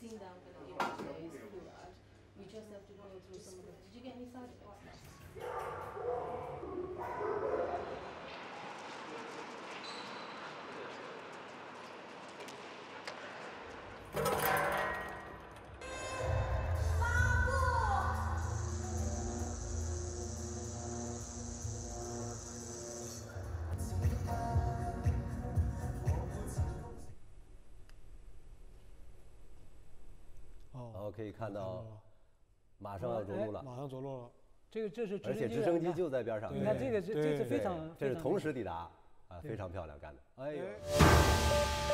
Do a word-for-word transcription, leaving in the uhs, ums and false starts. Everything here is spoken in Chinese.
sitting down kind of able to do that. We just have to go through some of the. Did you get any side effects? 哦，可以看到，马上要着陆了， 马上着陆了。 这个这是而且直升机就在边上。 你看这个这这是非常， 这是同时抵达啊，非常漂亮干的。哎呦。